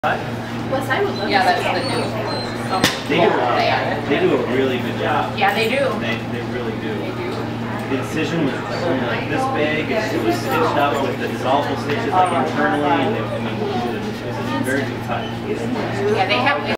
West Side would love Yeah, to that's see the it. new. They do a really good job. Yeah, they do. They really do. The incision was only like this big. It was stitched up with the dissolvable stitches like internally, and it was a very good cut. Yeah, they have.